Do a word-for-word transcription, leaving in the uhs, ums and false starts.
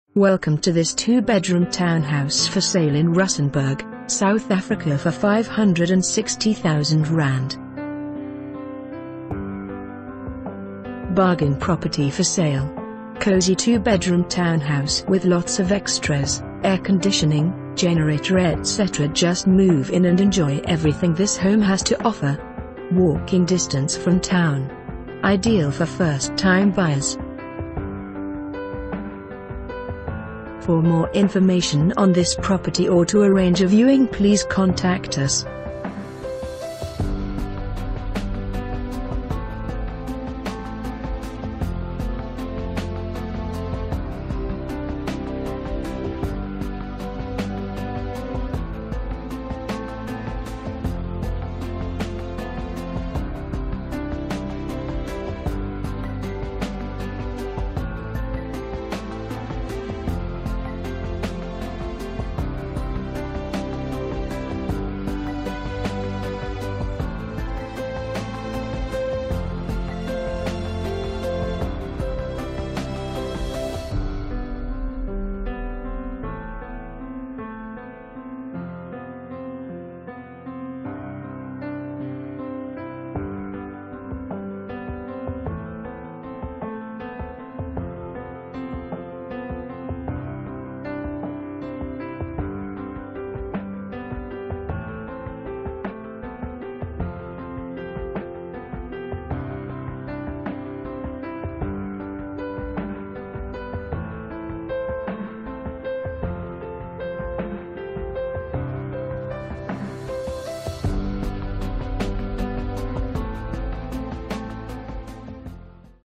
Welcome to this two-bedroom townhouse for sale in Rustenburg, South Africa for five hundred sixty thousand rand. Bargain property for sale. Cozy two-bedroom townhouse with lots of extras, air conditioning, generator et cetera. Just move in and enjoy everything this home has to offer. Walking distance from town. Ideal for first-time buyers. For more information on this property or to arrange a viewing, please contact us.